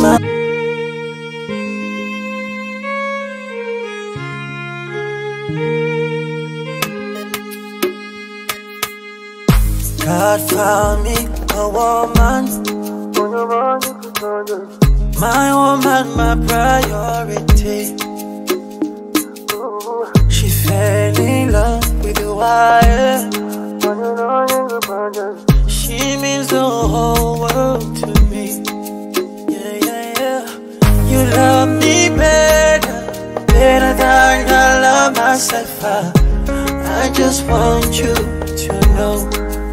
God found me a woman, my woman, my priority. She fell in love with the wire. She means the whole world to me. Yeah, yeah, yeah. You love me better than I love myself. I just want you to know.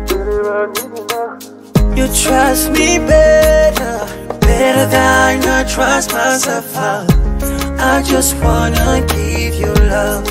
You trust me better than I trust myself. I just wanna give you love.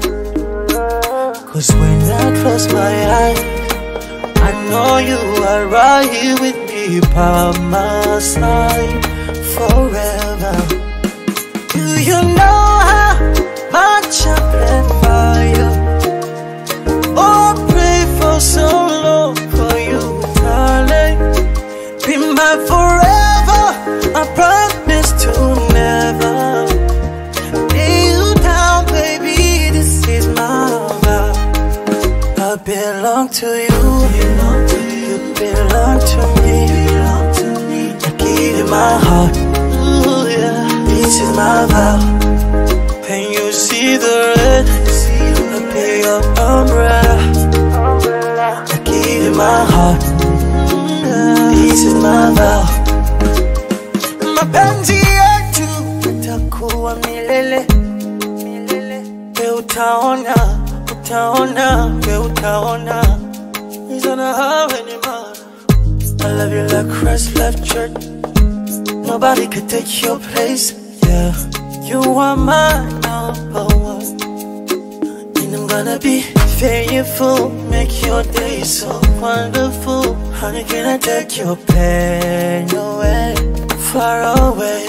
Cause when I close my eyes, I know you are right here with me by my side forever. Do you know how much I plan for you? Oh, pray for so long for you, darling. Be mine forever, I promise to never lay you down, baby, this is my vow. I belong to you, you belong to me. I give you my heart, ooh, yeah. This is my vow. When you see the red, I be your umbrella. I give you my heart, this is my vow. Mapenzi yetu itakuwa milele. We utaona, we utaona. It's gonna happen, man. I love you like Christ left church. Nobody could take your place, yeah. You are my number one, and I'm gonna be faithful, make your day so wonderful. Honey, can I take your pain away, far away?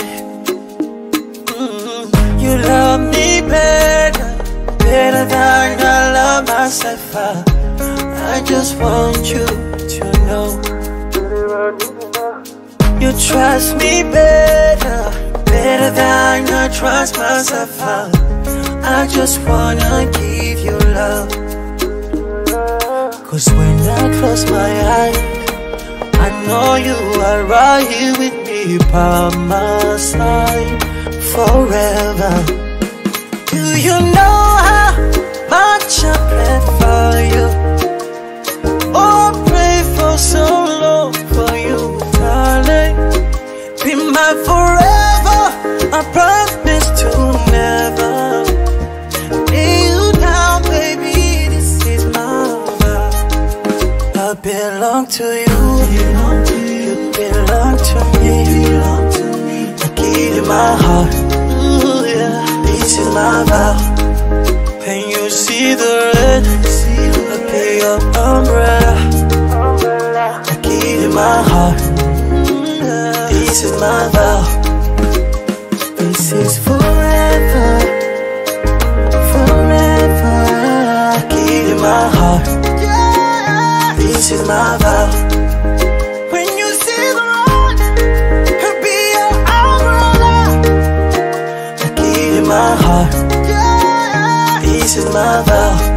You love me better than I love myself. I just want you to know. You trust me better than I trust myself. I just wanna give you love. Cause when I close my eyes, I know you are right here with me by my side forever. Do you know how much I plan for you? Oh, pray for so long for you, darling. Be mine forever, I promise to never lay you down, baby, this is my vow. I belong to you, you belong to me. I give you my heart, ooh, yeah. This is my vow. When you see the red, I be your umbrella. I give you my heart, this is my vow. This is forever, forever. I give you my heart, this is my vow. When you see the road, I'll be your umbrella. I give you my heart, this is my vow.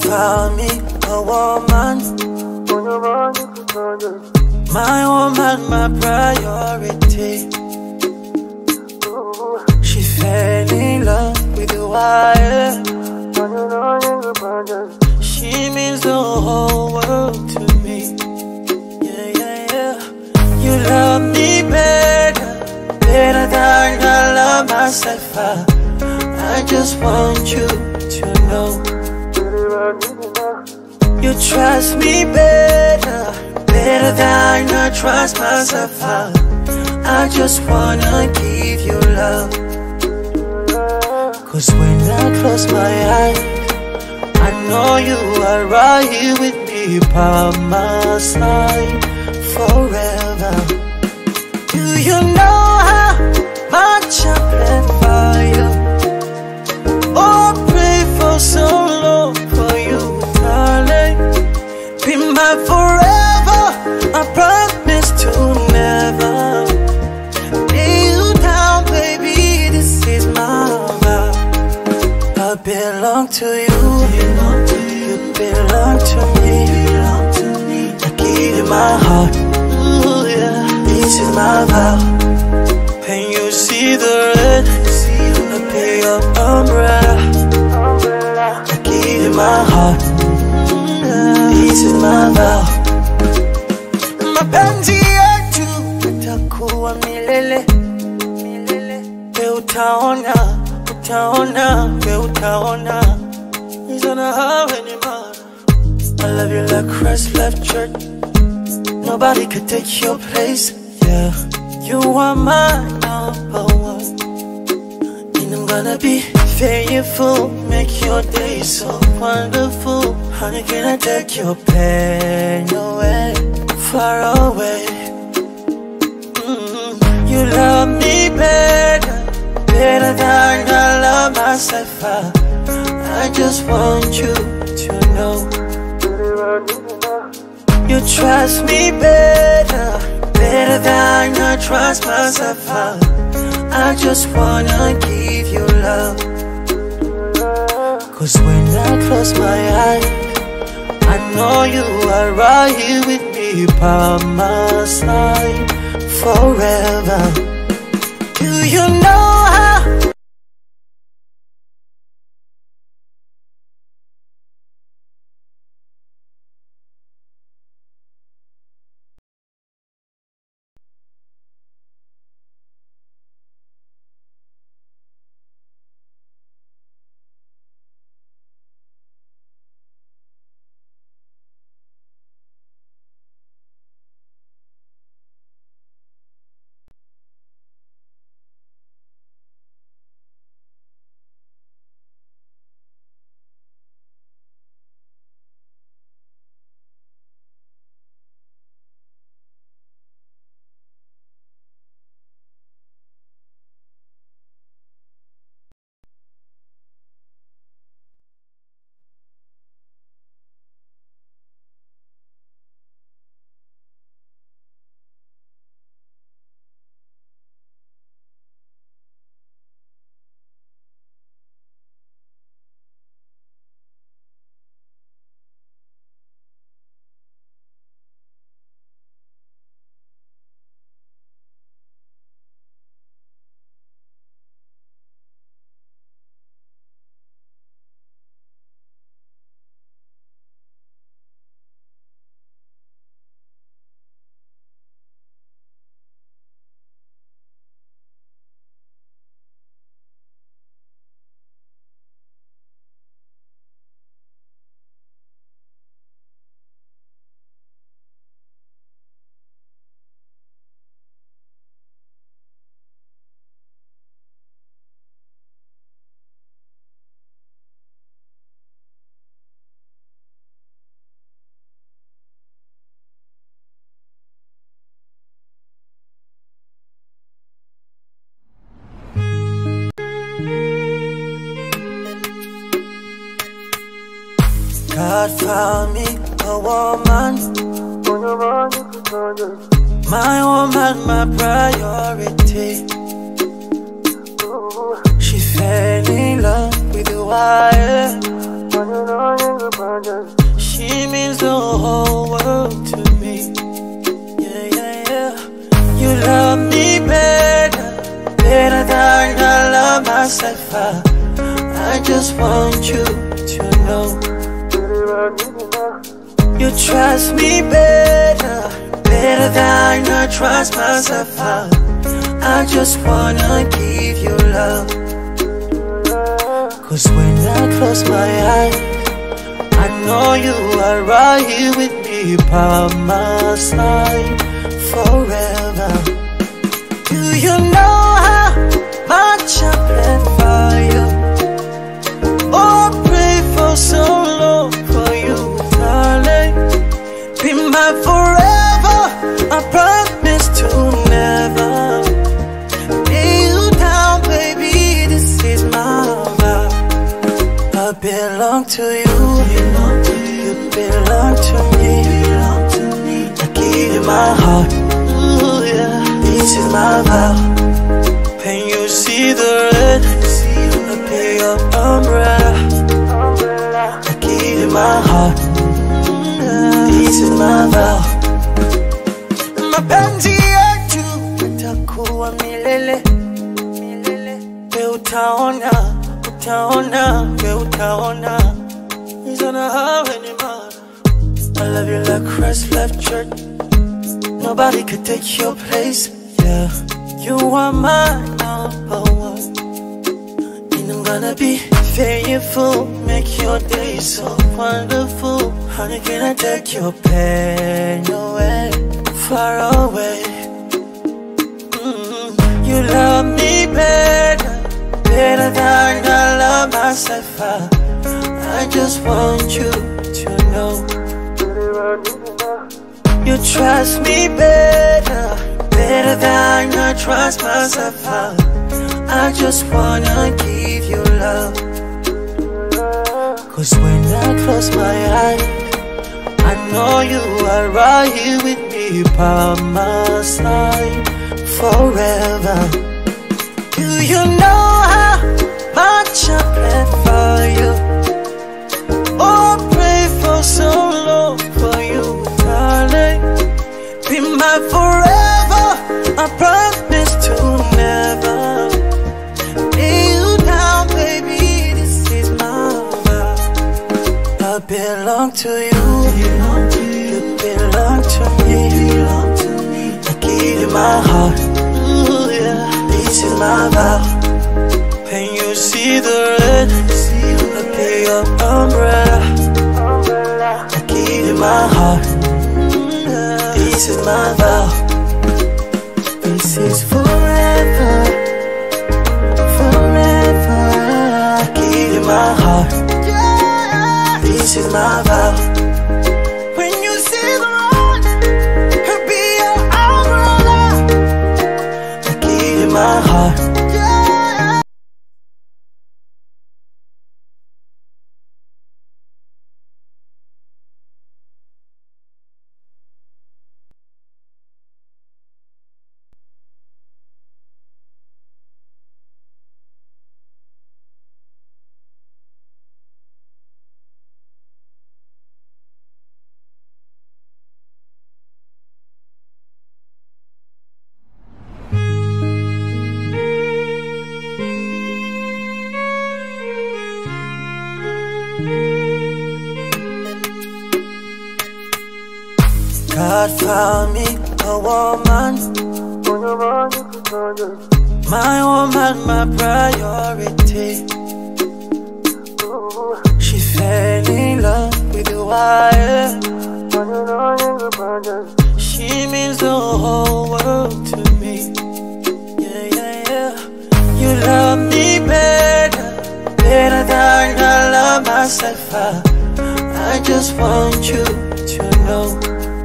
found me a woman. My woman, my priority. She fell in love with the wire. She means the whole world to me. Yeah, yeah, yeah. You love me better than I love myself. I just want you to know. You trust me better than I trust myself. I just wanna give you love. Cause when I close my eyes, I know you are right here with me by my side forever. Do you know how much I plan for you? Oh, pray for so long for you, darling. Be my forever, I promise to never lay you down, baby, this is my vow. I belong to you, you belong to me. I give you my heart, ooh, yeah. This is my vow. When you see the red, I be your umbrella. I give you my heart, this is my vow. Mapenzi yetu itakuwa milele. We utaona, we utaona. It's gonna happen, man. I love you like Christ left church. Nobody could take your place, yeah. You are my number one, and I'm gonna be faithful, make your day so wonderful. Honey, can I take your pain away, far away? You love me better than I love myself. I just want you to know. You trust me better than I trust myself. I just wanna give you love. Cause when I close my eyes, I know you are right here with me by my side forever. Do you know how? God found me a woman. My woman, my priority. She fell in love with the wire. She means the whole world to me. Yeah, yeah, yeah. You love me better, better than I love myself. I just want you to know. You trust me better, better than I trust myself. I just wanna give you love. Cause when I close my eyes, I know you are right here with me by my side forever. Do you know how much I plan for you? Oh, pray for so long for you, darling. Be my forever, I promise to never lay you down, baby, this is my vow. I belong to you, you belong to me. I give you my heart, ooh, yeah. This is my vow. When you see the red, I be your umbrella. I give you my heart, this is my vow. Mapenzi yetu itakuwa milele. We utaona, utaona, we utaona. It's gonna happen, man. I love you like Christ left church. Nobody could take your place, yeah. You are my number one, and I'm gonna be faithful, make your day so wonderful. Honey, can I take your pain away, far away? You love me better, better than I love myself. I just want you to know. You trust me better, better than I trust myself. I just wanna give you love. Cause when I close my eyes, I know you are right here with me by my side forever. Do you know how much I plan for you? Oh, pray for so long for you, darling. Be my forever, I promise to never lay you down, baby, this is my vow. I belong to you, you belong to me. I give you my heart, ooh, yeah. This is my vow. When you see the red, I be your umbrella. I give you my heart, this is my vow. This is forever, forever. I give you my heart, this is my vow. When you see the road, I'll be your umbrella. I give you my heart. God found me a woman, my woman, my priority. She fell in love with the wire. She means the whole world to me. Yeah, yeah, yeah. You love me better, better than I love myself. I just want you to know.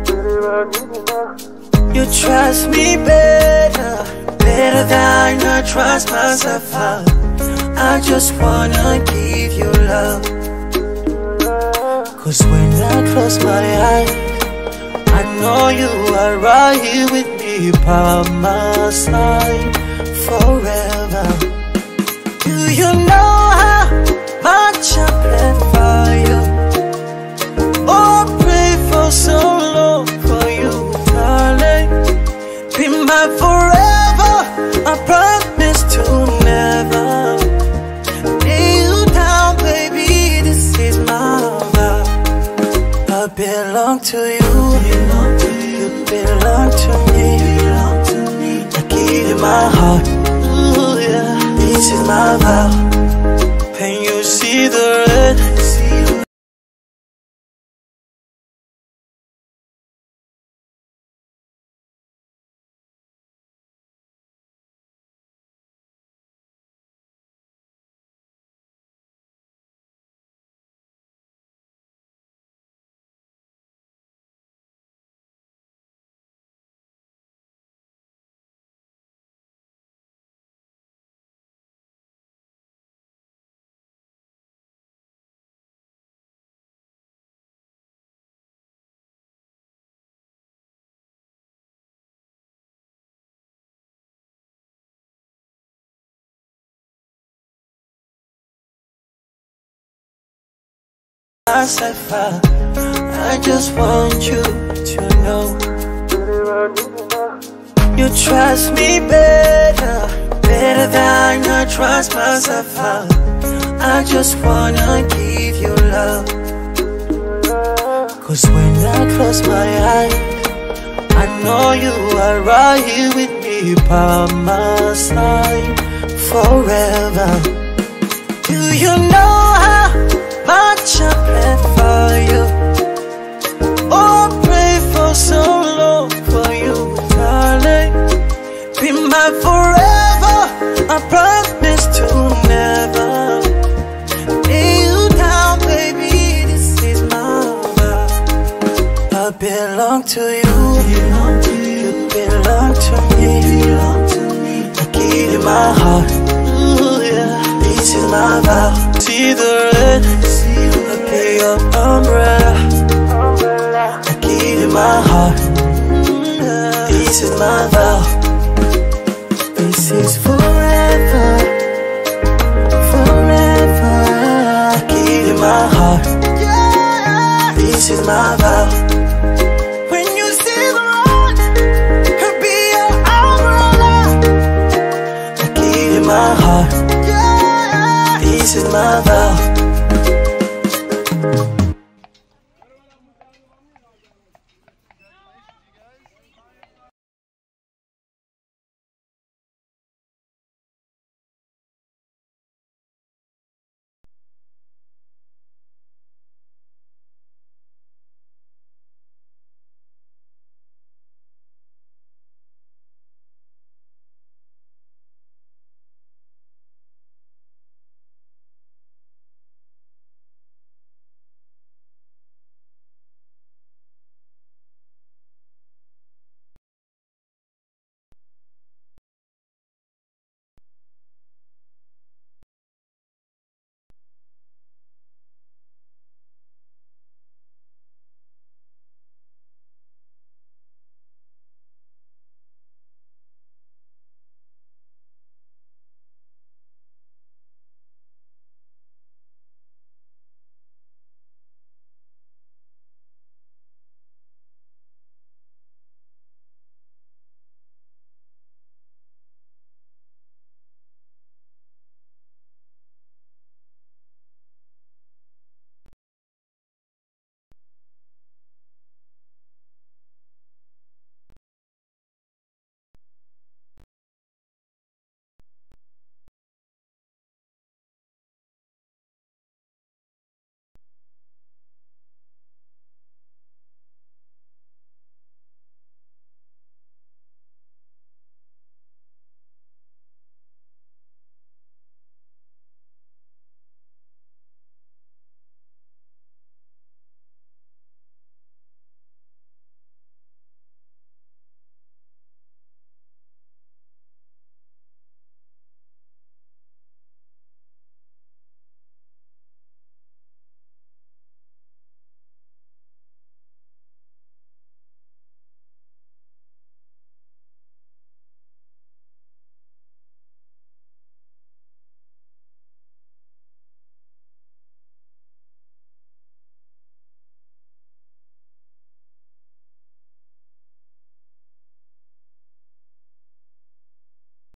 You trust me better, better than I trust myself. I just wanna give you love. Cause when I close my eyes, I know you are right here with me by my side forever. Do you know how much I plan for you? my vow. Can you see the red? I just want you to know you trust me better than I trust myself. I just wanna give you love, 'cause when I close my eyes, I know you are right here with me by my side forever. Do you know how much I pray for you? Oh, pray for so long for you, darling. Be mine forever, I promise to never lay you down, baby. This is my vow. I belong to you, you belong to me. I give you my heart, ooh, yeah. This is my vow. See the red, I be your umbrella. I give you my heart, this is my vow. This is forever, forever. I give you my heart, this is my vow.